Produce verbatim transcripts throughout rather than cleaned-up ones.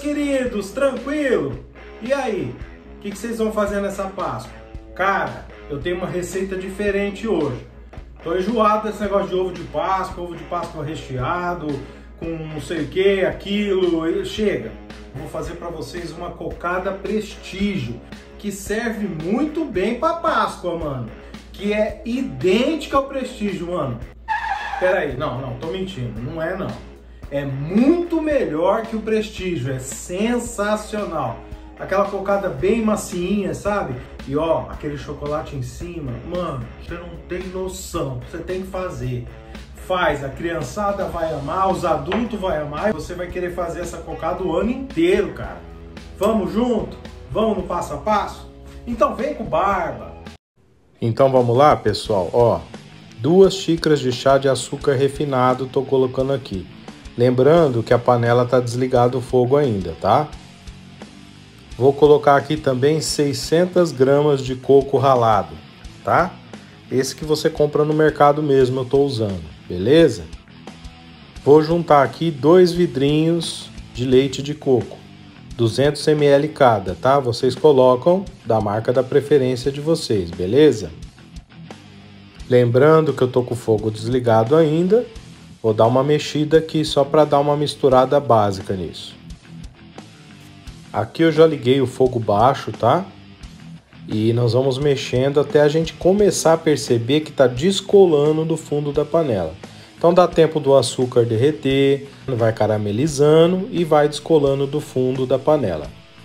queridos, tranquilo? E aí, o que, que vocês vão fazer nessa Páscoa? Cara, eu tenho uma receita diferente hoje. Tô enjoado desse negócio de ovo de Páscoa, ovo de Páscoa recheado, com não sei o que, aquilo, chega. Vou fazer para vocês uma cocada prestígio, que serve muito bem para Páscoa, mano. Que é idêntica ao prestígio, mano. Pera aí, não, não, tô mentindo, não é não. É muito melhor que o prestígio, é sensacional. Aquela cocada bem macinha, sabe? E ó, aquele chocolate em cima, mano, você não tem noção, você tem que fazer. Faz, a criançada vai amar, os adultos vão amar, e você vai querer fazer essa cocada o ano inteiro, cara. Vamos junto? Vamos no passo a passo? Então vem com barba. Então vamos lá, pessoal, ó. Duas xícaras de chá de açúcar refinado tô colocando aqui. Lembrando que a panela tá desligado o fogo ainda, tá? Vou colocar aqui também seiscentas gramas de coco ralado, tá? Esse que você compra no mercado mesmo eu tô usando, beleza? Vou juntar aqui dois vidrinhos de leite de coco, duzentos mililitros cada, tá? Vocês colocam da marca da preferência de vocês, beleza? Lembrando que eu tô com o fogo desligado ainda, vou dar uma mexida aqui só para dar uma misturada básica nisso. Aqui eu já liguei o fogo baixo, tá? E nós vamos mexendo até a gente começar a perceber que tá descolando do fundo da panela. Então dá tempo do açúcar derreter, vai caramelizando e vai descolando do fundo da panela.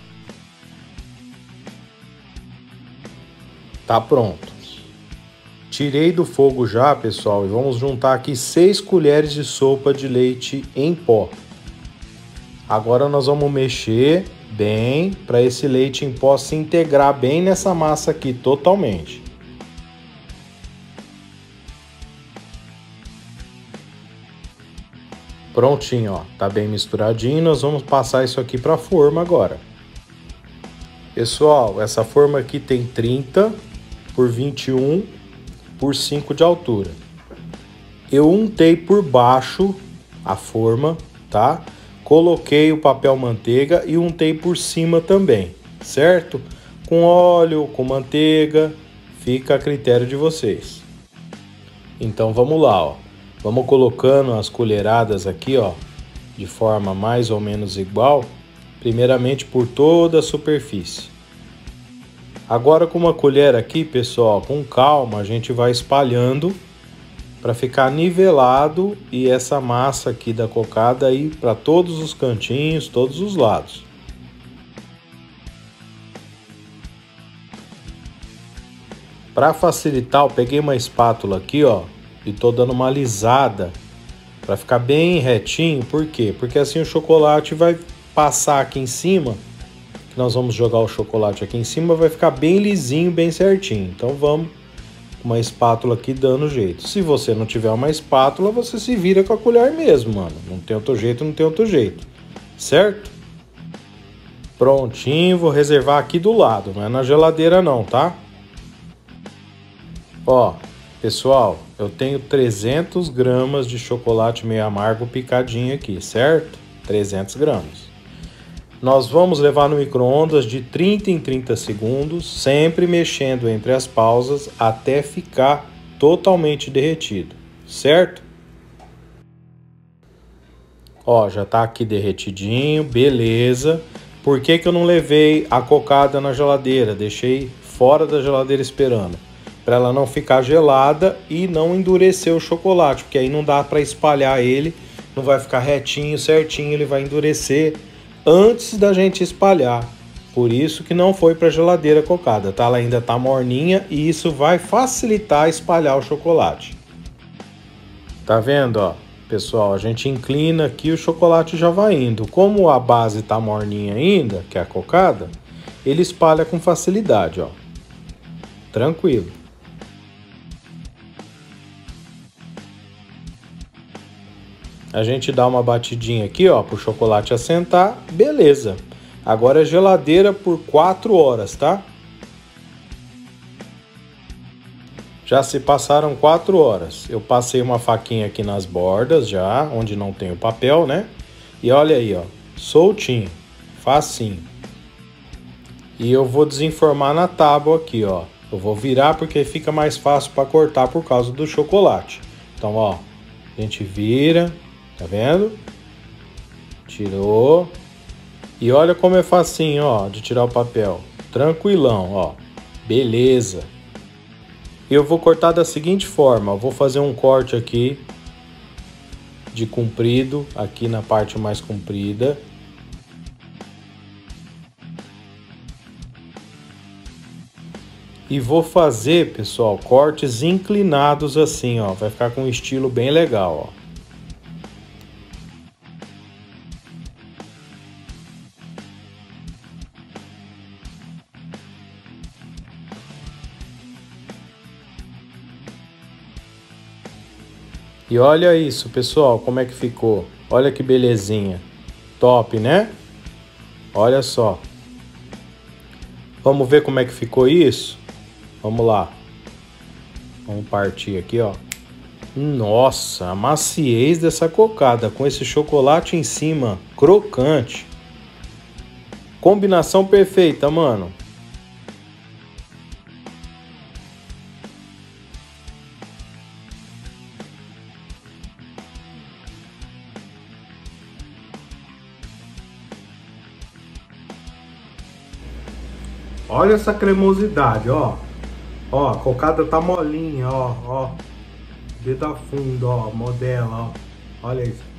Tá pronto. Tirei do fogo já, pessoal, e vamos juntar aqui seis colheres de sopa de leite em pó. Agora nós vamos mexer bem para esse leite em pó se integrar bem nessa massa aqui totalmente. Prontinho, ó, tá bem misturadinho. Nós vamos passar isso aqui para a forma agora. Pessoal, essa forma aqui tem trinta por vinte e um por cinco de altura. Eu untei por baixo a forma, tá? Coloquei o papel manteiga e untei por cima também, certo? Com óleo, com manteiga, fica a critério de vocês. Então vamos lá, ó. Vamos colocando as colheradas aqui, ó, de forma mais ou menos igual, primeiramente por toda a superfície. Agora com uma colher aqui, pessoal, com calma, a gente vai espalhando para ficar nivelado e essa massa aqui da cocada aí para todos os cantinhos, todos os lados. Para facilitar, eu peguei uma espátula aqui, ó, e tô dando uma alisada para ficar bem retinho. Por quê? Porque assim o chocolate vai passar aqui em cima. Nós vamos jogar o chocolate aqui em cima, vai ficar bem lisinho, bem certinho. Então vamos com uma espátula aqui dando jeito. Se você não tiver uma espátula, você se vira com a colher mesmo, mano. Não tem outro jeito, não tem outro jeito. Certo? Prontinho, vou reservar aqui do lado, não é na geladeira não, tá? Ó, pessoal, eu tenho trezentas gramas de chocolate meio amargo picadinho aqui, certo? trezentas gramas. Nós vamos levar no micro-ondas de trinta em trinta segundos, sempre mexendo entre as pausas até ficar totalmente derretido, certo? Ó, já tá aqui derretidinho, beleza. Por que que eu não levei a cocada na geladeira? Deixei fora da geladeira esperando, para ela não ficar gelada e não endurecer o chocolate, porque aí não dá para espalhar ele, não vai ficar retinho, certinho, ele vai endurecer antes da gente espalhar. Por isso que não foi para a geladeira cocada, tá? Ela ainda tá morninha e isso vai facilitar espalhar o chocolate. Tá vendo, ó? Pessoal, a gente inclina aqui, o chocolate já vai indo. Como a base tá morninha ainda, que é a cocada, ele espalha com facilidade, ó. Tranquilo. A gente dá uma batidinha aqui, ó, pro chocolate assentar, beleza. Agora é geladeira por quatro horas, tá? Já se passaram quatro horas. Eu passei uma faquinha aqui nas bordas já, onde não tem o papel, né? E olha aí, ó, soltinho. facinho. E eu vou desenformar na tábua aqui, ó. Eu vou virar porque fica mais fácil para cortar por causa do chocolate. Então, ó, a gente vira, tá vendo? Tirou. E olha como é facinho, ó, de tirar o papel. Tranquilão, ó. Beleza. Eu vou cortar da seguinte forma. Eu vou fazer um corte aqui de comprido, aqui na parte mais comprida. E vou fazer, pessoal, cortes inclinados assim, ó. Vai ficar com um estilo bem legal, ó. E olha isso, pessoal, como é que ficou. Olha que belezinha. Top, né? Olha só. Vamos ver como é que ficou isso? Vamos lá. Vamos partir aqui, ó. Nossa, a maciez dessa cocada com esse chocolate em cima, crocante. Combinação perfeita, mano. Olha essa cremosidade, ó. Ó, a cocada tá molinha, ó, ó. Dedo a fundo, ó, modela, ó. Olha isso.